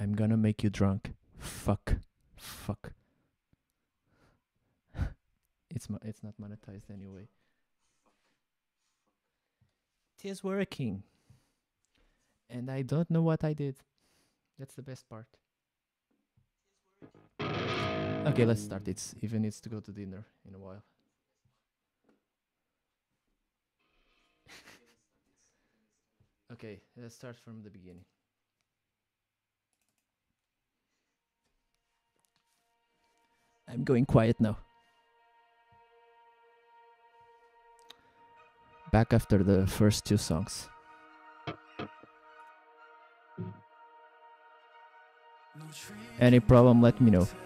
I'm gonna make you drunk. Fuck. Fuck. It's not monetized anyway. It is working. And I don't know what I did. That's the best part. Okay, let's start. It's even needs to go to dinner in a while. Okay, let's start from the beginning. I'm going quiet now. Back after the first two songs. Any problem, let me know.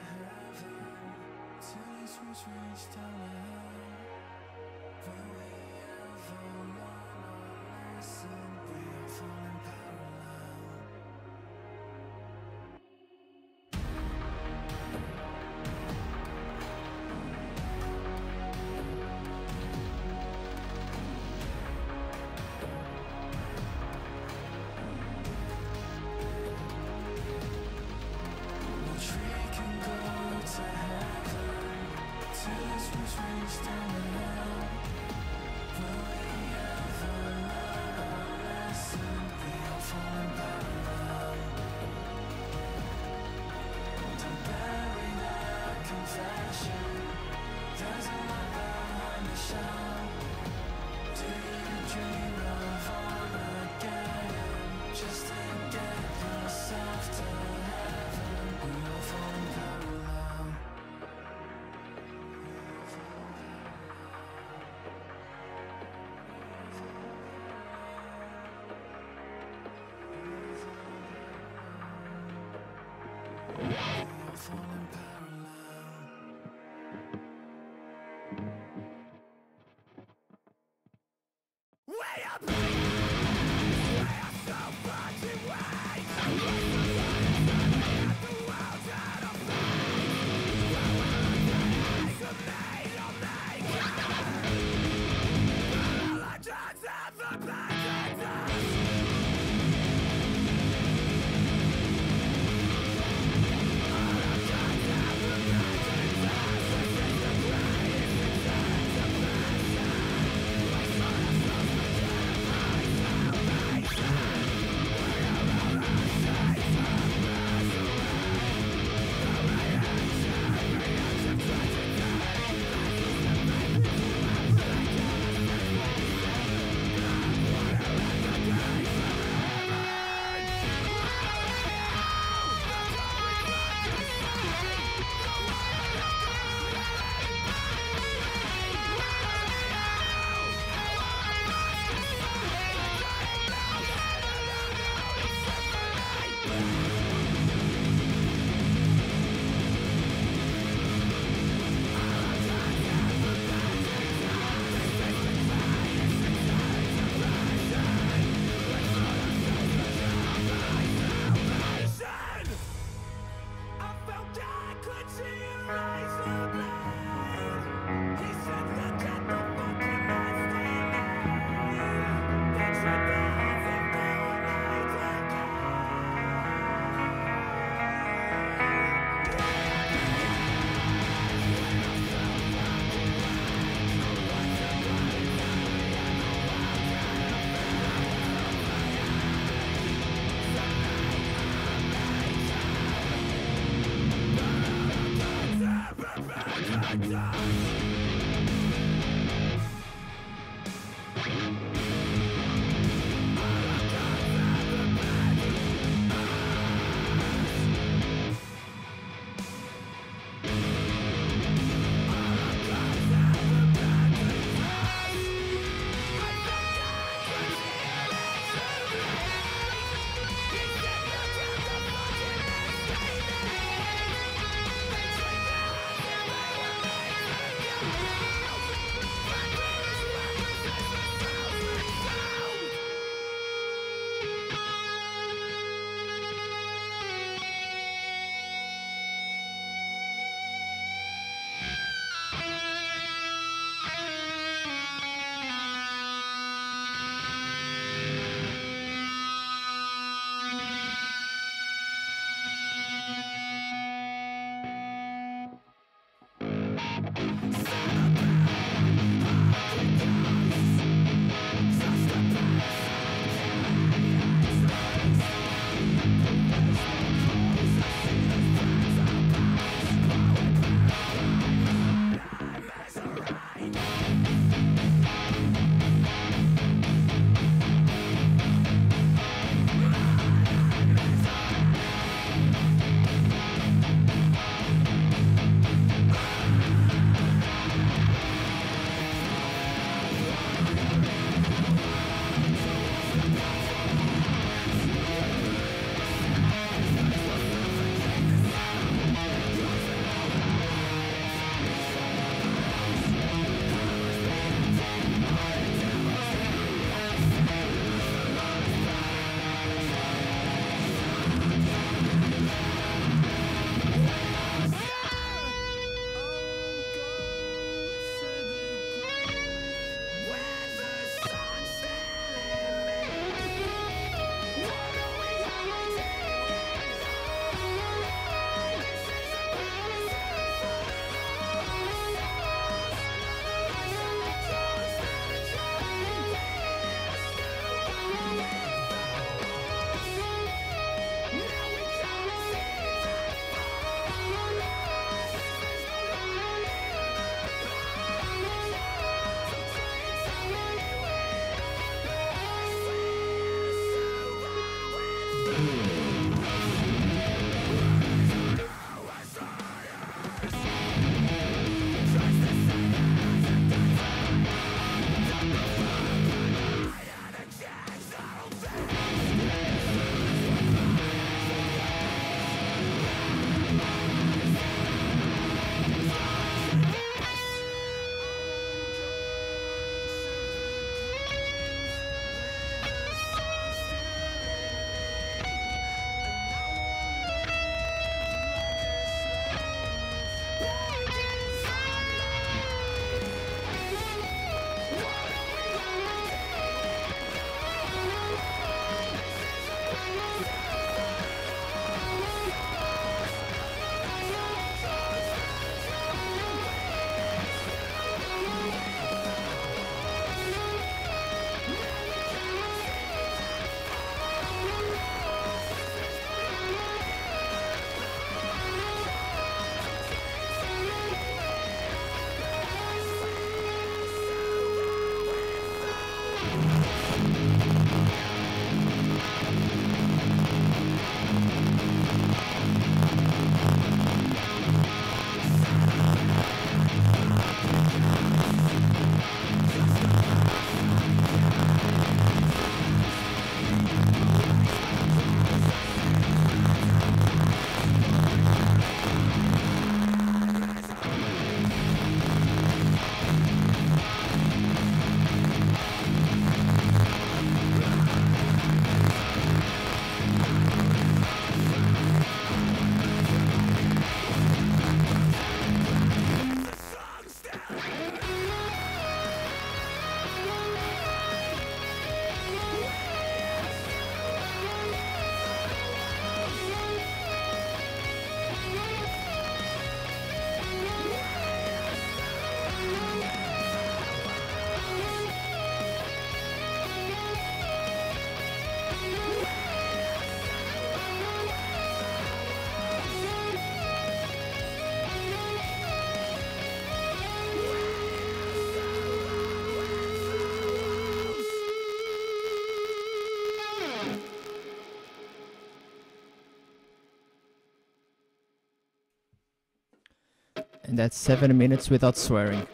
And that's 7 minutes without swearing.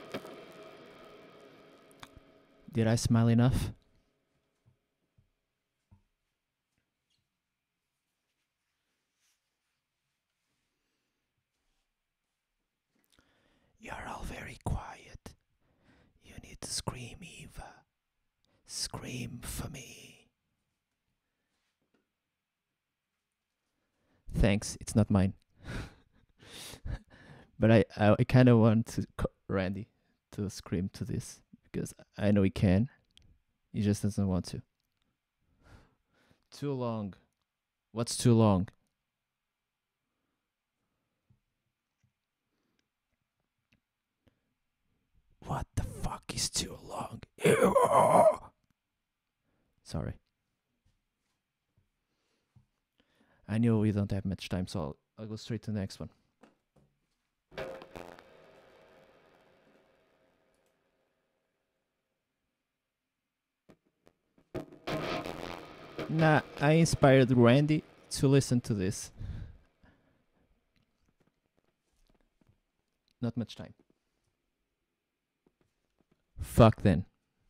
Did I smile enough? You're all very quiet. You need to scream, Eva. Scream for me. Thanks, it's not mine. But I kind of want Randy to scream to this because I know he can. He just doesn't want to. Too long. What's too long? What the fuck is too long? Sorry. I know we don't have much time, so I'll go straight to the next one. Nah, I inspired Randy to listen to this. Not much time. Fuck then.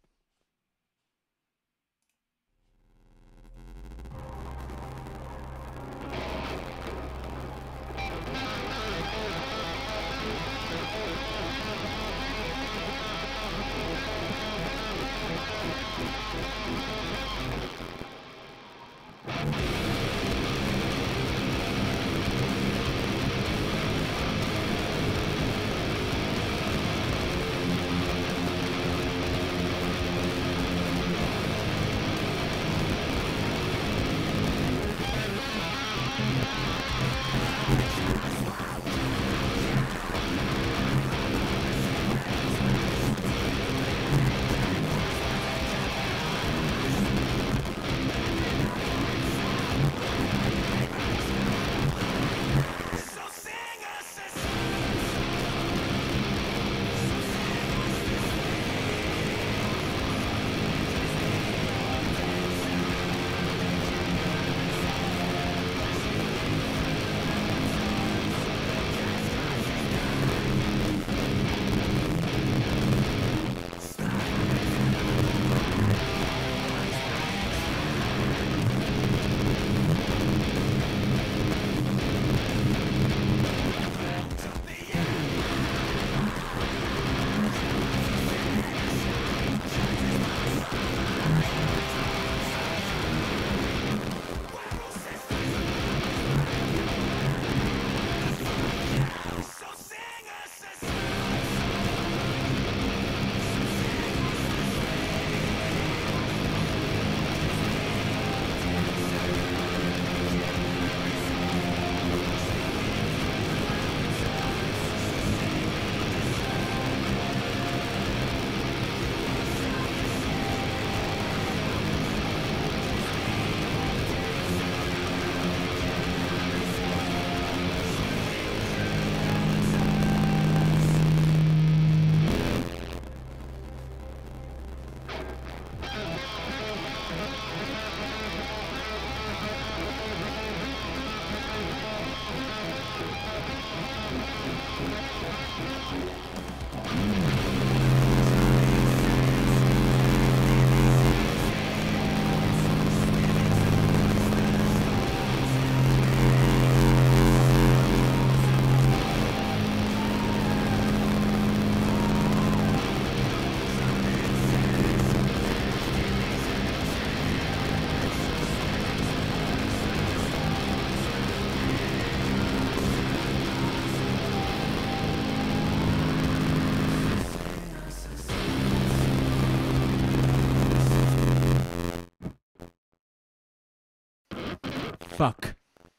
Fuck.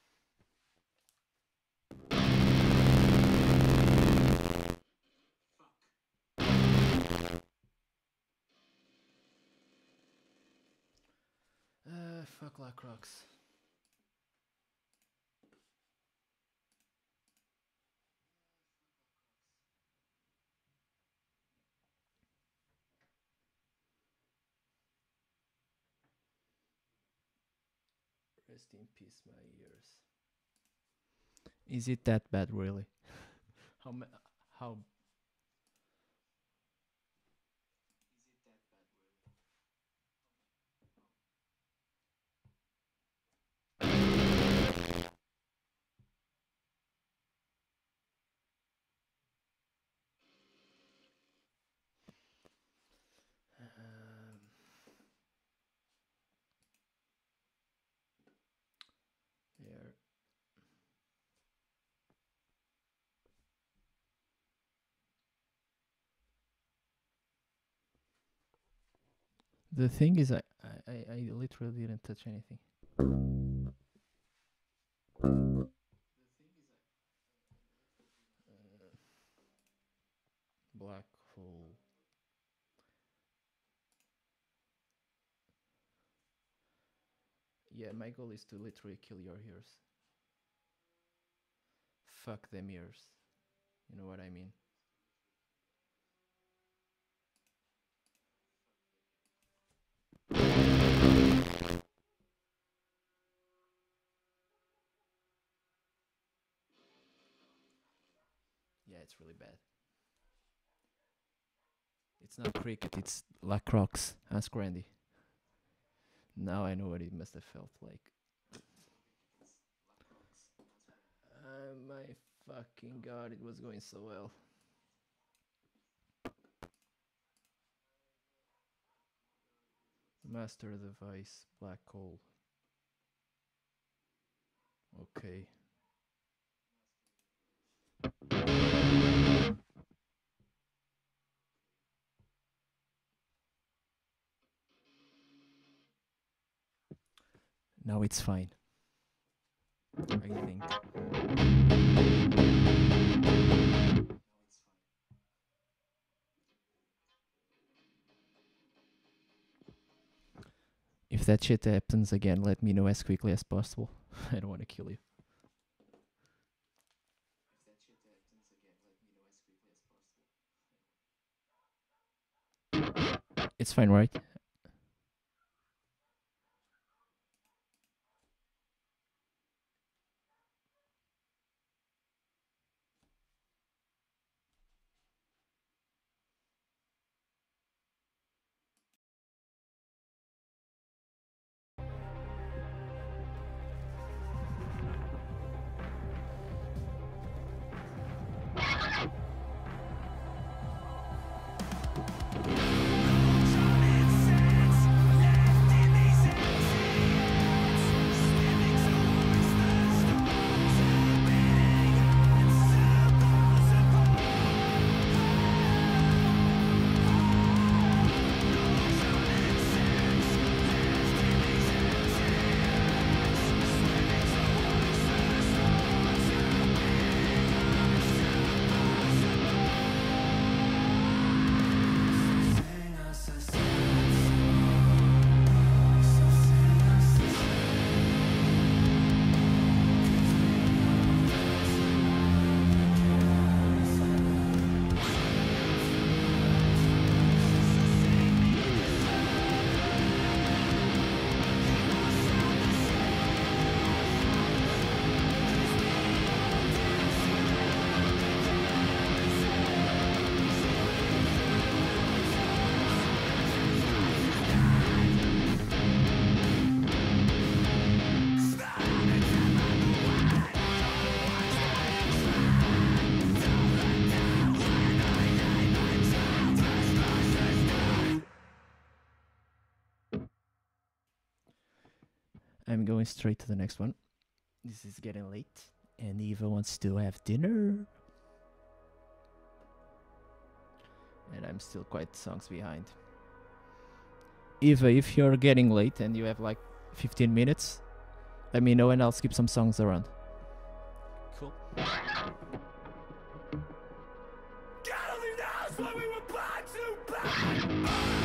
Fuck Lacroix. Rest in peace, my ears. Is it that bad, really? How How um, there. The thing is, I literally didn't touch anything. Black hole. Yeah, my goal is to literally kill your ears. Fuck them ears. You know what I mean? Yeah, it's really bad. It's not cricket, it's Lacroix. Ask Randy. Now I know what it must have felt like. My fucking god, it was going so well. Master device, black hole. Okay. Now it's fine. I think. If that shit happens again, let me know as quickly as possible. I don't want to kill you. It's fine, right? I'm going straight to the next one. This is getting late, and Eva wants to have dinner. And I'm still quite songs behind. Eva, if you're getting late and you have like 15 minutes, let me know and I'll skip some songs around. Cool. God only knows what we were born to buy.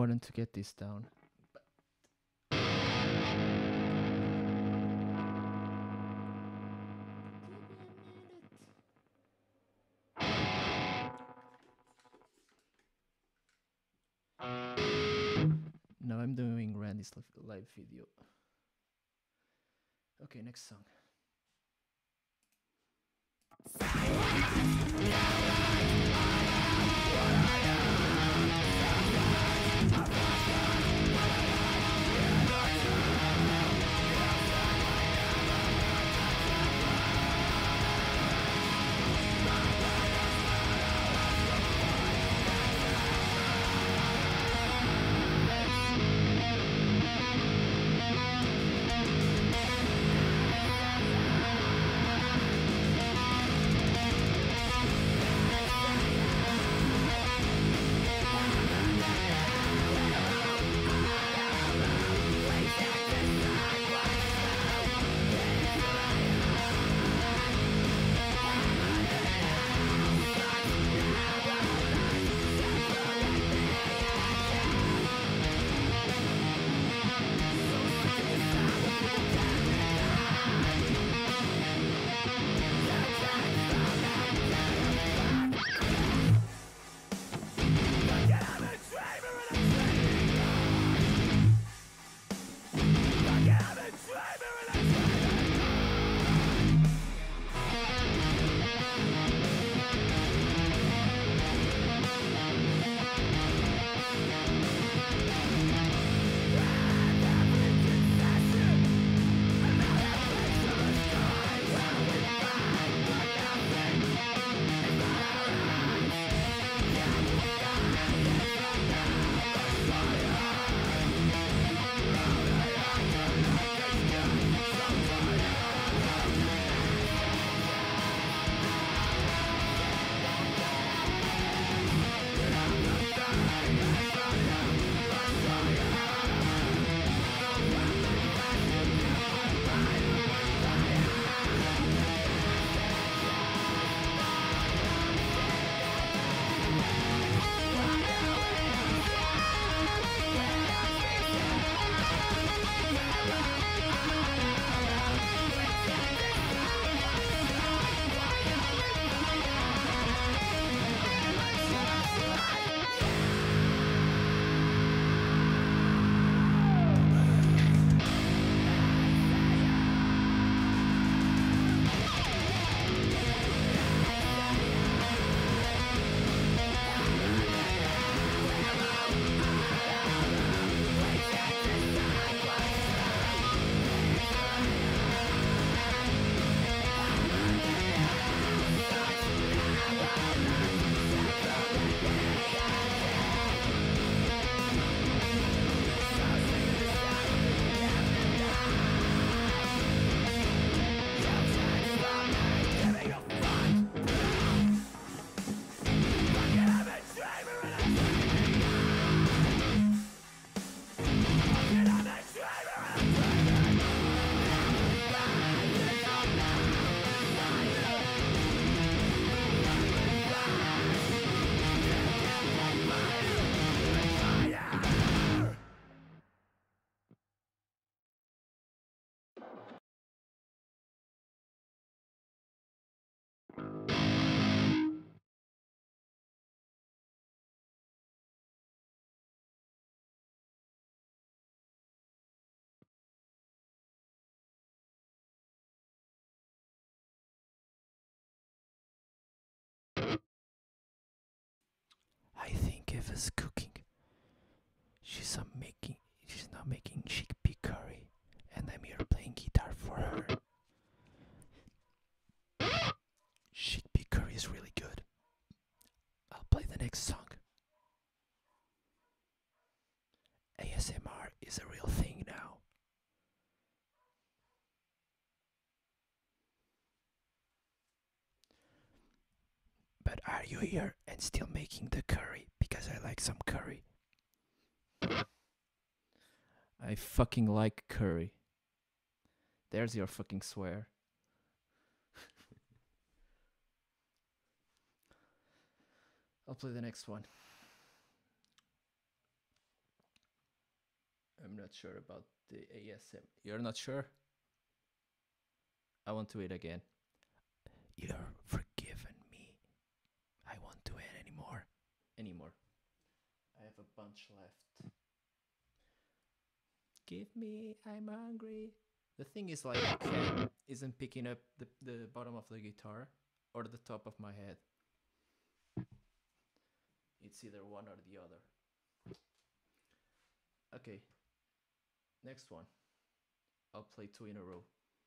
important to get this down. Now I'm doing Randy's live video. Okay, next song. I think Eva's cooking. She's not making chickpea curry, and I'm here playing guitar for her. Chickpea curry is really good. I'll play the next song. ASMR is a real thing now. But are you here and still making the curry? Because I like some curry. I fucking like curry. There's your fucking swear. I'll play the next one. not sure about the ASM. You're not sure? I won't do it again. You're forgiven me. I won't do it anymore. I have a bunch left. Give me, I'm hungry. The thing is, like, cat isn't picking up the bottom of the guitar or the top of my head. It's either one or the other. Okay. Next one. I'll play 2 in a row.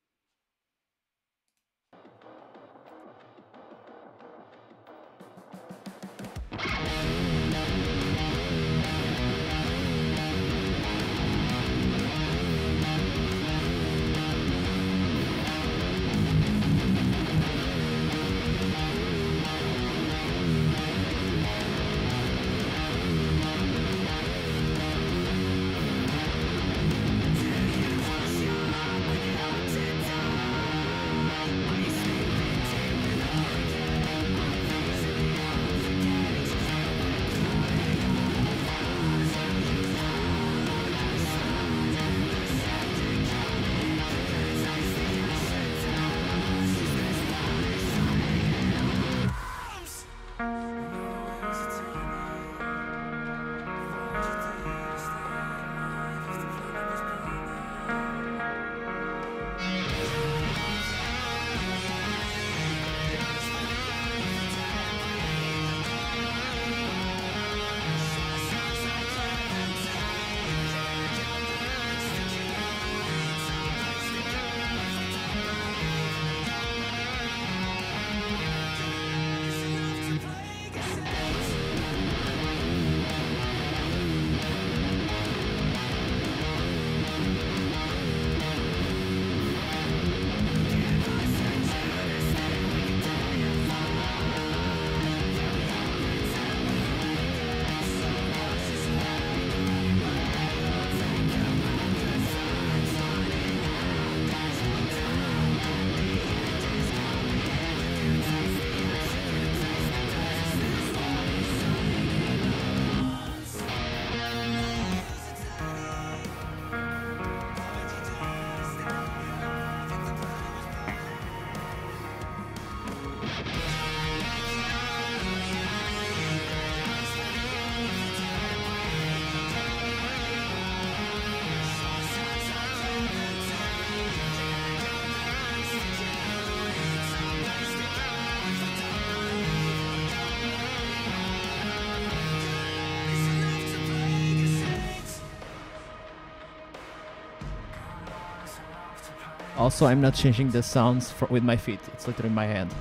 Also, I'm not changing the sounds with my feet. It's literally my hand.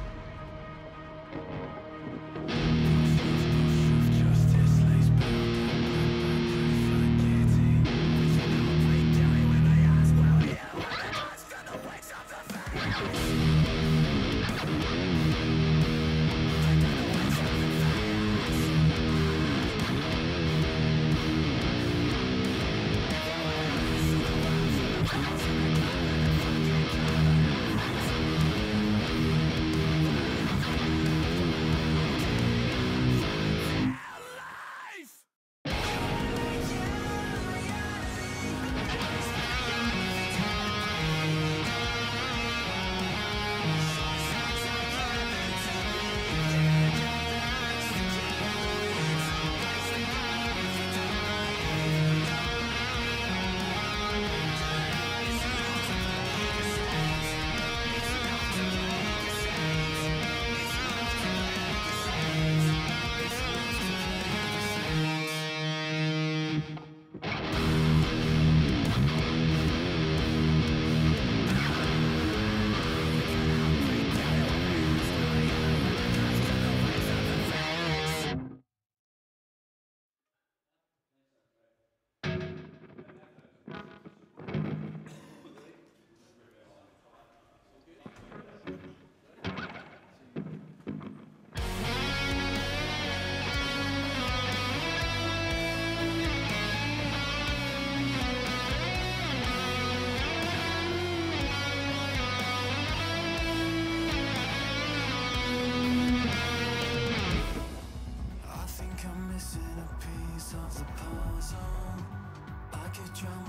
Missing a piece of the puzzle. I get drowned when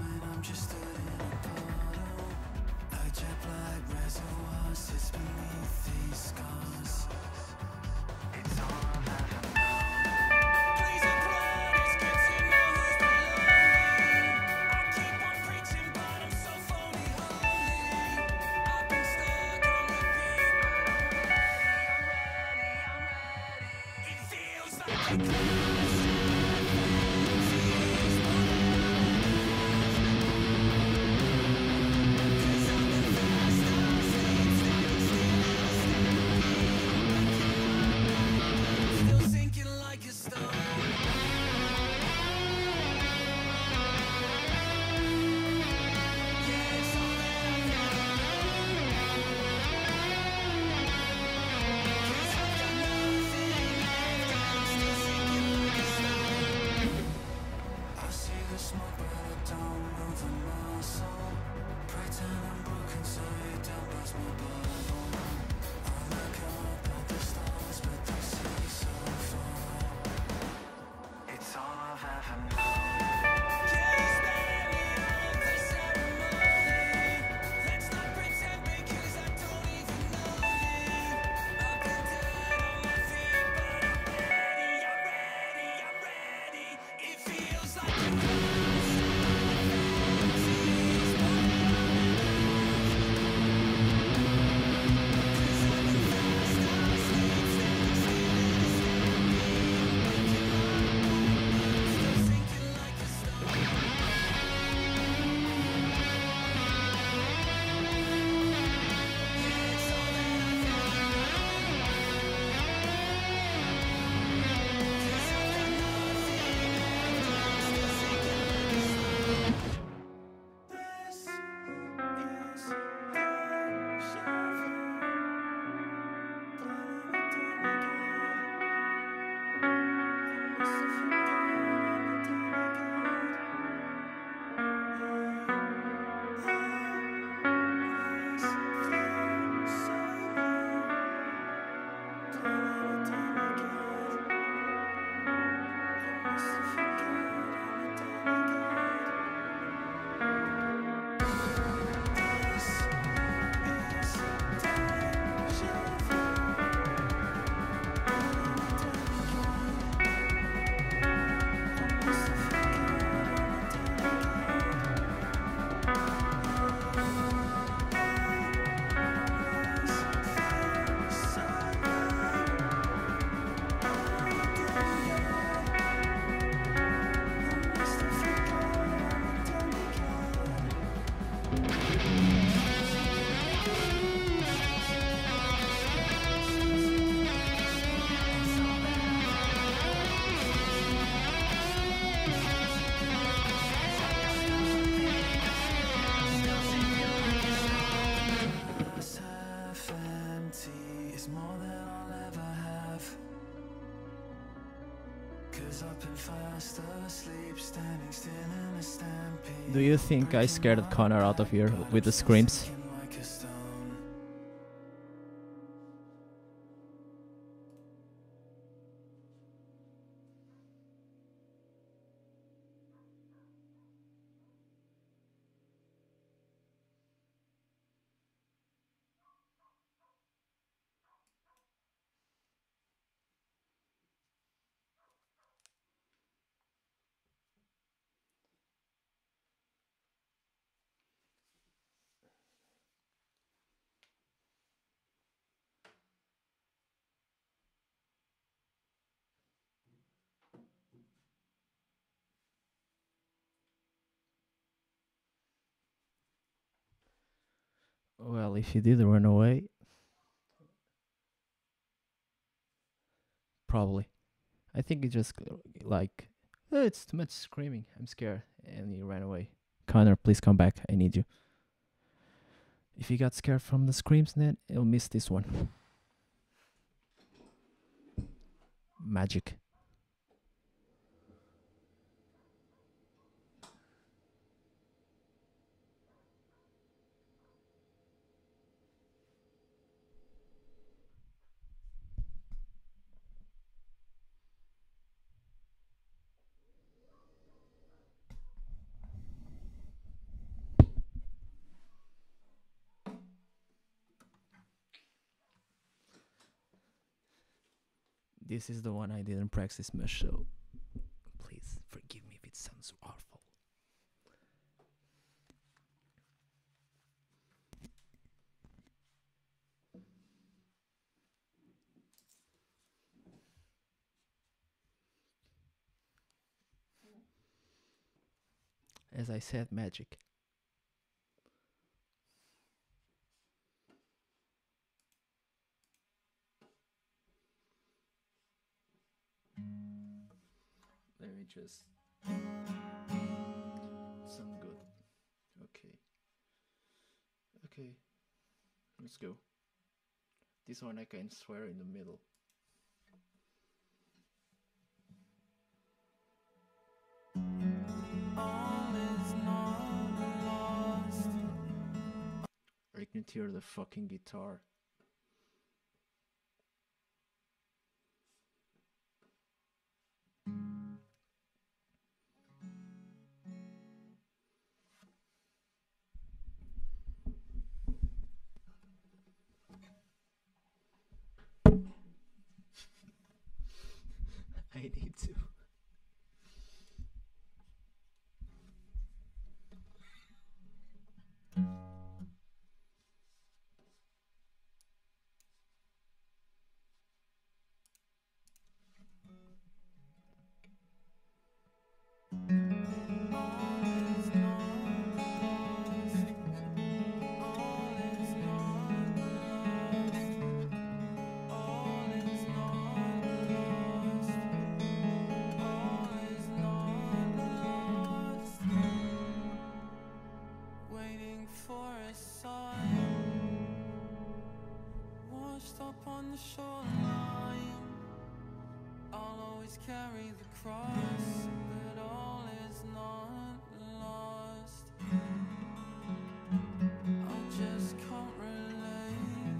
Do you think I scared Connor out of here with the screams? Well, if he did run away, probably. I think he just like, "Oh, it's too much screaming. I'm scared," and he ran away. Connor, please come back. I need you. If he got scared from the screams, then he'll miss this one. Magic. this is the one I didn't practice much, so please forgive me if it sounds awful. As I said, magic. Let me just sound good. Okay. Okay. Let's go. This one I can swear in the middle. All is not lost. I can hear the fucking guitar. I need to. Shoreline, I'll always carry the cross, but all is not lost. I just can't relate.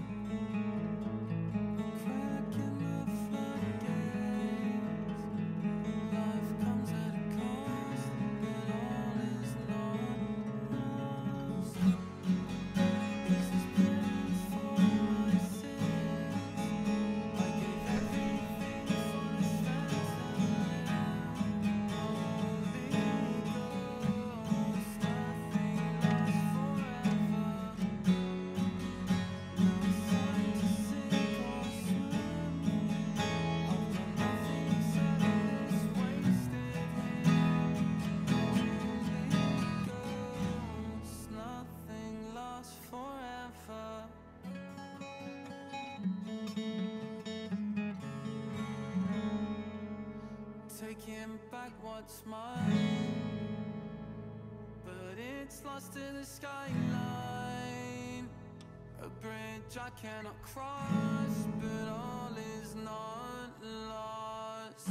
Crack in the floodgates. Life comes at a cost, but all is not lost. 'Cause there's penance for my sins. I gave everything for this phantom land. Holy Ghost, nothing lasts forever. No sign to sink or swim. I've done nothing except this wasted here. Holy Ghost, nothing lasts forever. Taking back what's mine, but it's lost in the skyline. A bridge I cannot cross, but all is not lost.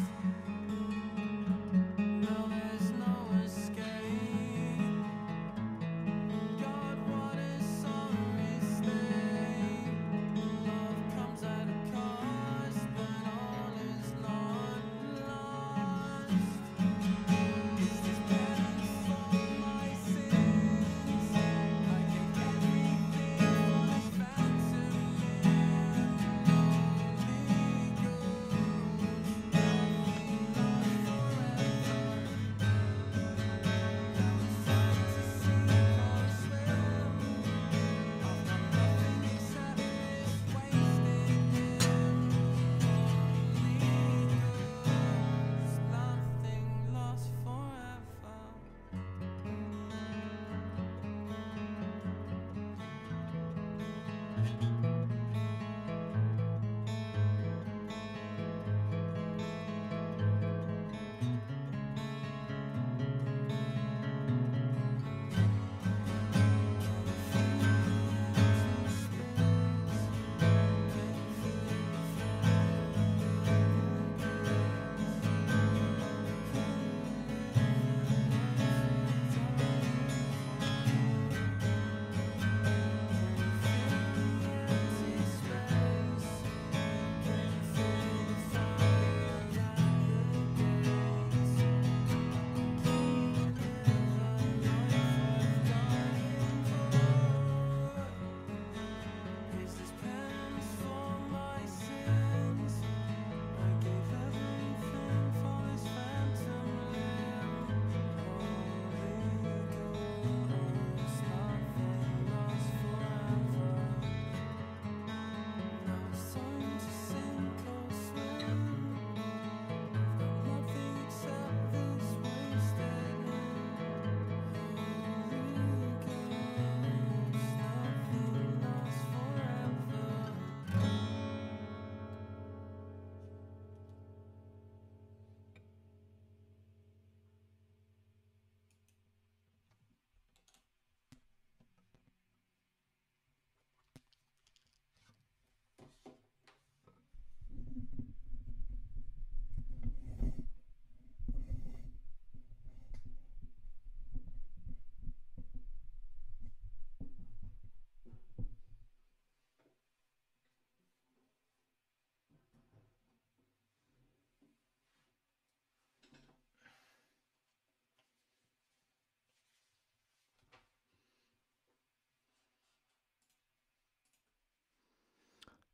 Now there's no escape. God, what a sorry state. Love comes at a cost, but all is not lost. Is this penance for my sins? I gave everything for this phantom land. Holy Ghost, nothing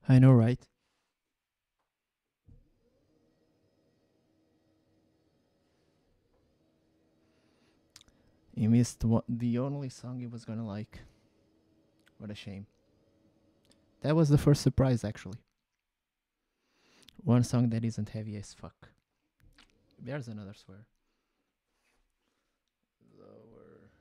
I know, right? You missed the only song you was gonna like. What a shame. That was the first surprise, actually. One song that isn't heavy as fuck. There's another swear. Lower.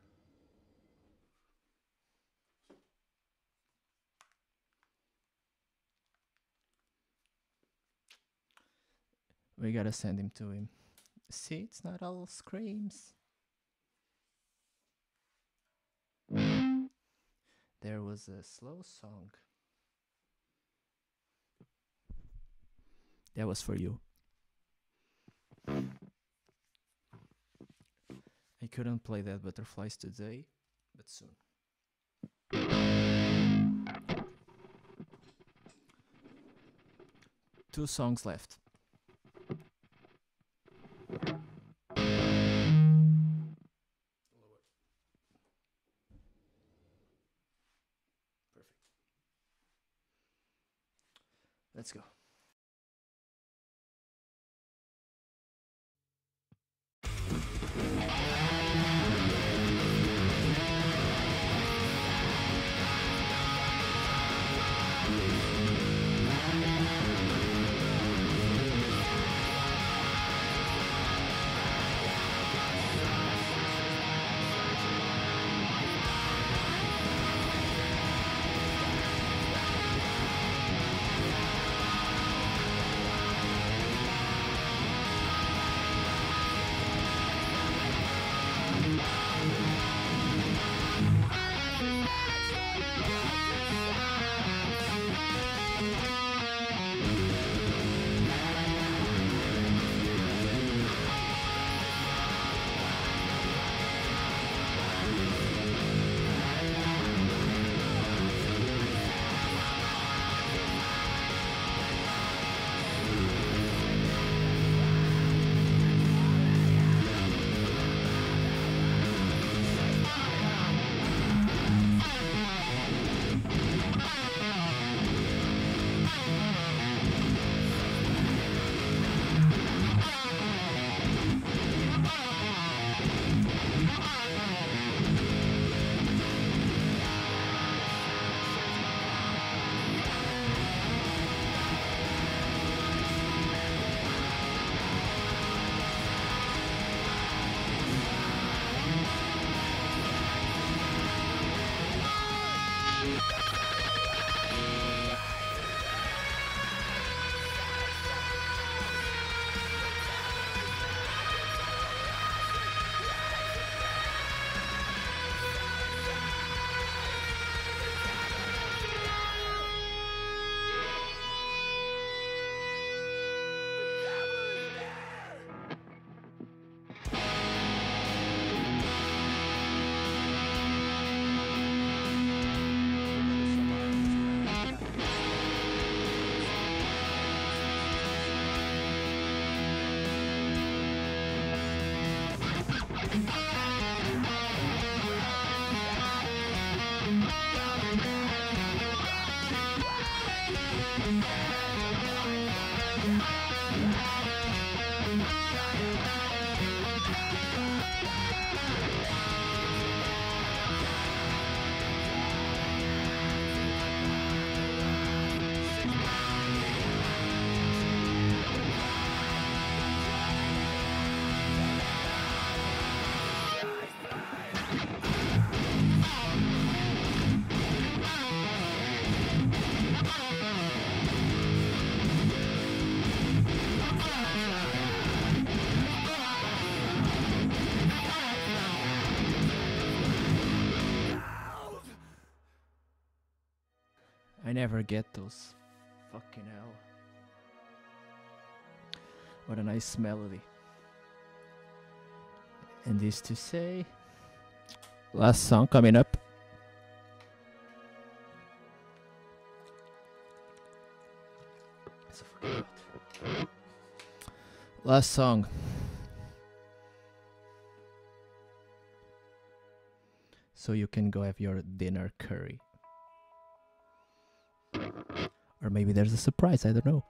We gotta send him to him. See, it's not all screams. There was a slow song. That was for you. I couldn't play that Butterflies today, but soon. Two songs left. Perfect. Let's go. I never get those. Fucking hell. What a nice melody. And this to say, last song coming up. It's a fucking lot. Last song. So you can go have your dinner curry. Or maybe there's a surprise, I don't know.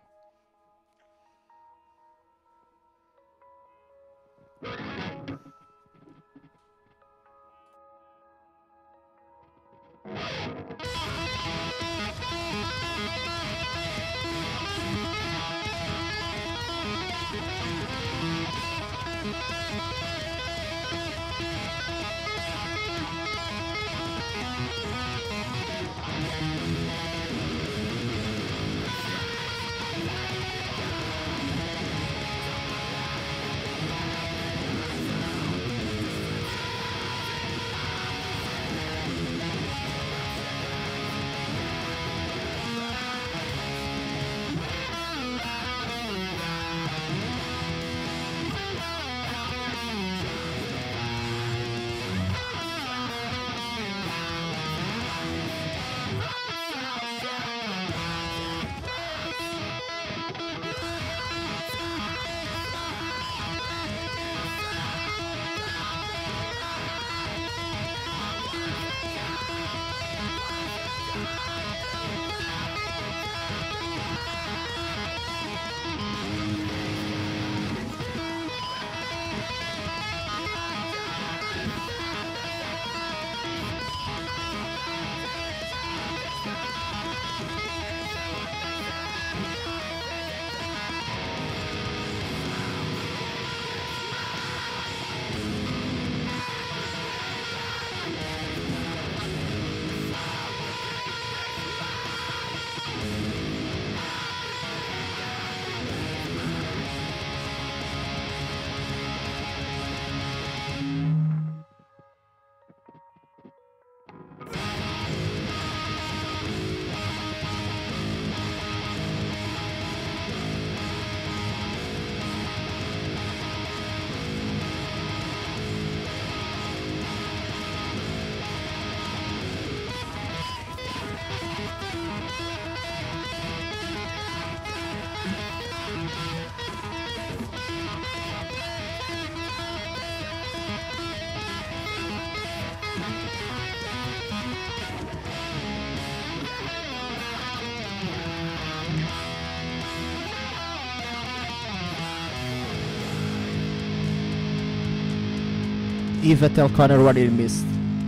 Eva, tell Connor what he missed.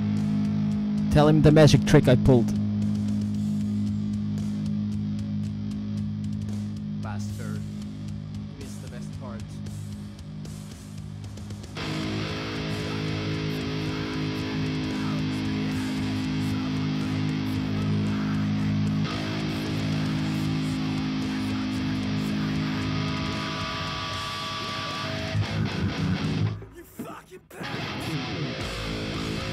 Tell him the magic trick I pulled. Bastard. Missed the best part. You fucking pig!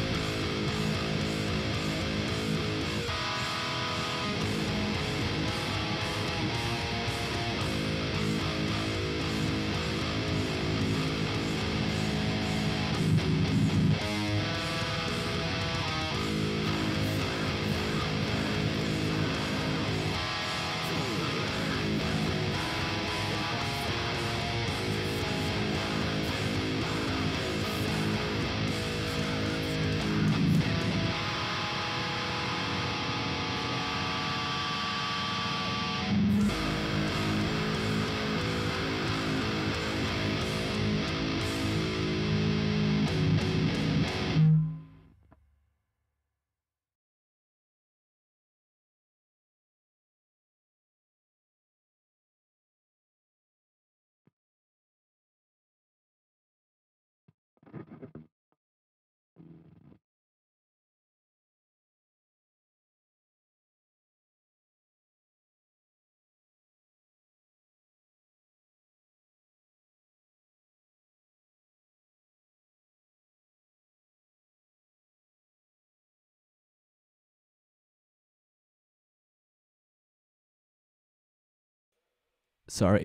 Sorry.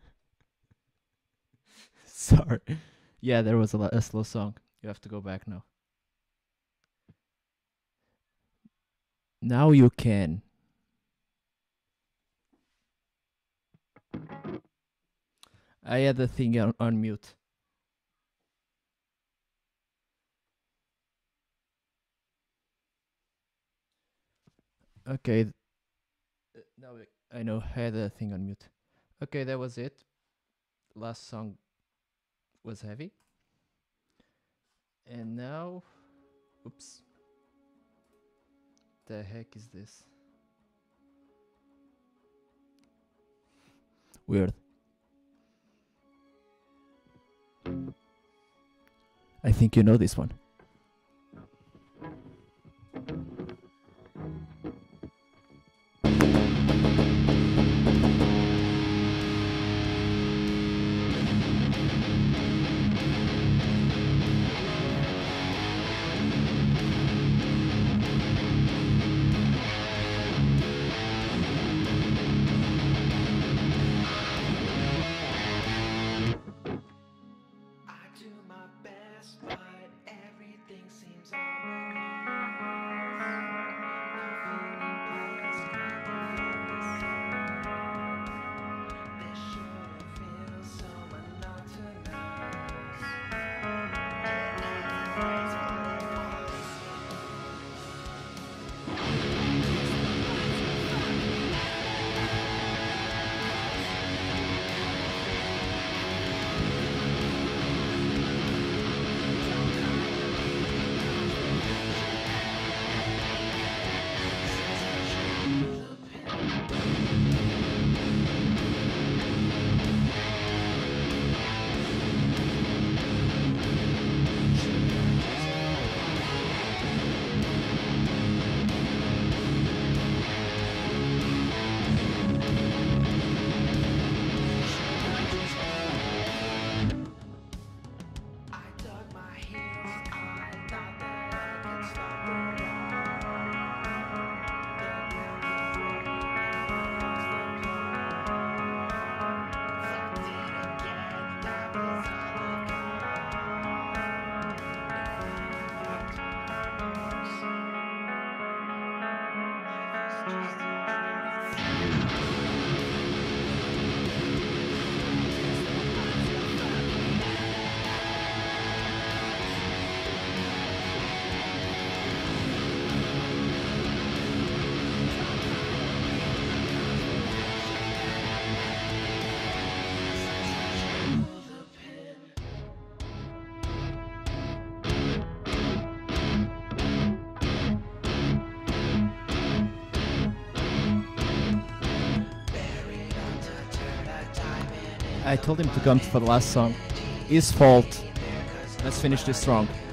Sorry. Yeah, there was a slow song. You have to go back now. Now you can. I had the thing on mute. Okay. Now I know had a thing on mute. Okay, that was it. Last song was heavy. And now, oops. The heck is this? Weird. I think you know this one. I told him to come for the last song. His fault. Let's finish this strong.